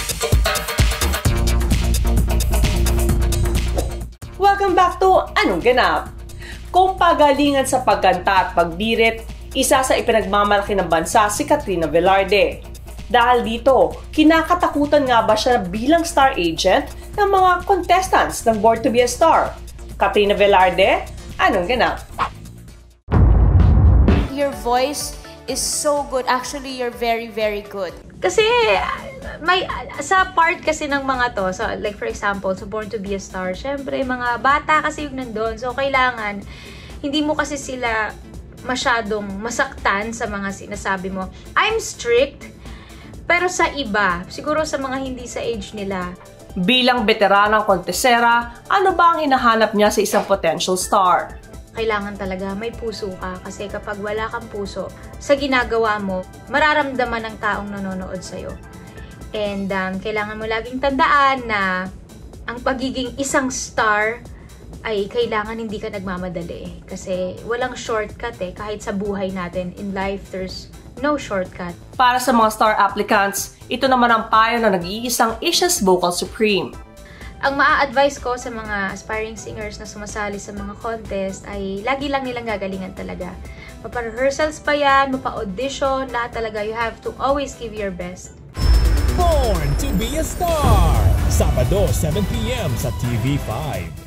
Welcome back to Anong Ganap? Kung pagalingan sa pagkanta at pagbirit, isa sa ipinagmamalaki ng bansa si Katrina Velarde. Dahil dito, kinakatakutan nga ba siya bilang star agent ng mga contestants ng Born to be a Star? Katrina Velarde, Anong Ganap? Your voice is so good. Actually, you're very, very good. Kasi may sa part kasi ng mga to, so like for example, so Born to be a Star, syempre mga bata kasi yung nandun. So kailangan hindi mo kasi sila masyadong masaktan sa mga sinasabi mo. I'm strict, pero sa iba, siguro sa mga hindi sa age nila. Bilang beteranang kontesera, ano ba ang hinahanap niya sa isang potential star? Kailangan talaga may puso ka, kasi kapag wala kang puso sa ginagawa mo, mararamdaman ng taong nanonood sa'yo. And kailangan mo laging tandaan na ang pagiging isang star ay kailangan hindi ka nagmamadali. Kasi walang shortcut kahit sa buhay natin. In life, there's no shortcut. Para sa mga star applicants, ito naman ang payo ng nag-iisang Asia's Vocal Supreme. Ang maa-advise ko sa mga aspiring singers na sumasali sa mga contest ay lagi lang nilang gagalingan talaga. Mapa-rehearsals pa yan, mapa-audition, lahat talaga. You have to always give your best. Born to be a Star! Sabado, 7 p.m. sa TV5.